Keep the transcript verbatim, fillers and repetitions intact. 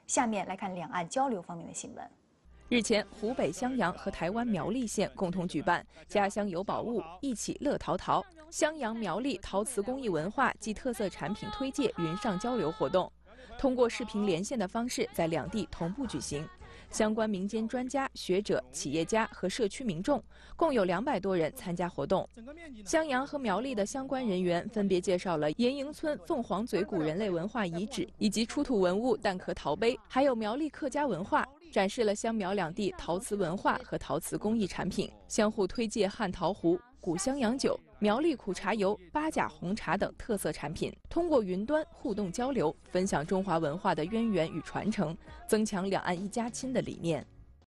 下面来看两岸交流方面的新闻。 日前，湖北襄阳和台湾苗栗县共同举办“家乡有宝物，一起乐淘淘”襄阳苗栗陶瓷工艺文化及特色产品推介云上交流活动，通过视频连线的方式，在两地同步举行。相关民间专家、学者、企业家和社区民众共有两百多人参加活动。襄阳和苗栗的相关人员分别介绍了岩营村凤凰嘴古人类文化遗址以及出土文物蛋壳陶杯，还有苗栗客家文化。 展示了湘苗两地陶瓷文化和陶瓷工艺产品，相互推介汉陶壶、古襄阳酒、苗栗苦茶油、八甲红茶等特色产品。通过云端互动交流，分享中华文化的渊源与传承，增强两岸一家亲的理念。